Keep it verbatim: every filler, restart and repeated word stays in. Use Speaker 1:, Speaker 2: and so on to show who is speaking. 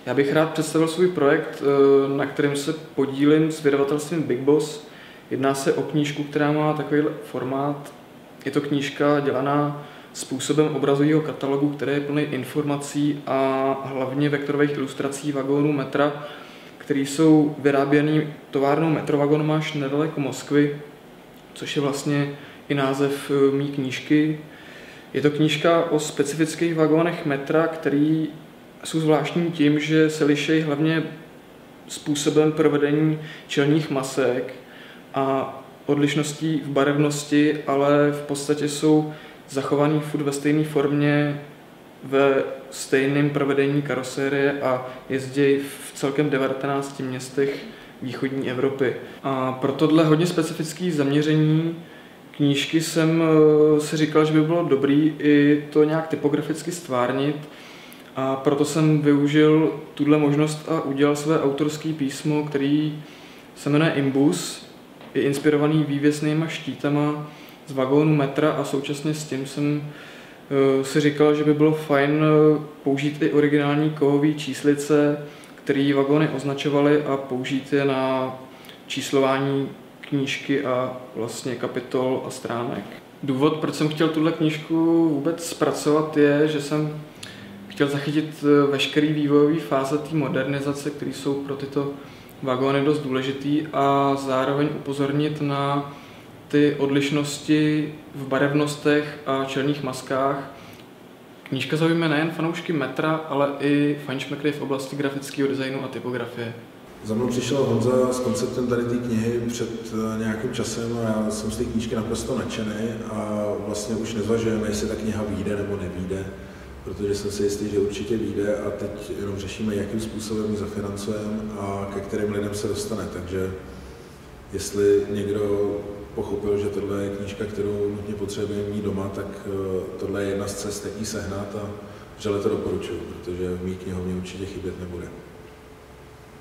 Speaker 1: Já bych rád představil svůj projekt, na kterém se podílím s vydavatelstvím Big Boss. Jedná se o knížku, která má takový formát. Je to knížka dělaná způsobem obrazového katalogu, který je plný informací a hlavně vektorových ilustrací vagónů metra, které jsou vyráběny továrnou Metrovagonmáš nedaleko Moskvy, což je vlastně i název mý knížky. Je to knížka o specifických vagónech metra, který jsou zvláštní tím, že se liší hlavně způsobem provedení čelních masek a odlišností v barevnosti, ale v podstatě jsou zachovaný furt ve stejné formě, ve stejném provedení karosérie a jezdí v celkem devatenácti městech východní Evropy. A pro tohle hodně specifické zaměření knížky jsem si říkal, že by bylo dobrý i to nějak typograficky stvárnit, a proto jsem využil tuhle možnost a udělal své autorské písmo, který se jmenuje Imbus. Je inspirovaný vývěsnýma štítama z vagónu metra a současně s tím jsem si říkal, že by bylo fajn použít i originální kovové číslice, které vagóny označovaly, a použít je na číslování knížky a vlastně kapitol a stránek. Důvod, proč jsem chtěl tuhle knížku vůbec zpracovat, je, že jsem chtěl zachytit veškeré vývojové fáze té modernizace, které jsou pro tyto vagóny dost důležitý, a zároveň upozornit na ty odlišnosti v barevnostech a čelních maskách. Knížka zaujme nejen fanoušky metra, ale i fajnšmekry v oblasti grafického designu a typografie.
Speaker 2: Za mnou přišel Honza s konceptem tady té knihy před nějakým časem a já jsem z té knížky naprosto nadšený a vlastně už nezvažujeme, jestli ta kniha vyjde nebo nevyjde, protože jsem si jistý, že určitě vyjde, a teď jenom řešíme, jakým způsobem ji zafinancujeme a ke kterým lidem se dostane. Takže jestli někdo pochopil, že tohle je knížka, kterou nutně potřebujeme mít doma, tak tohle je jedna z cest, jak ji sehnat, a vřele to doporučuji, protože v mý knihovně určitě chybět nebude.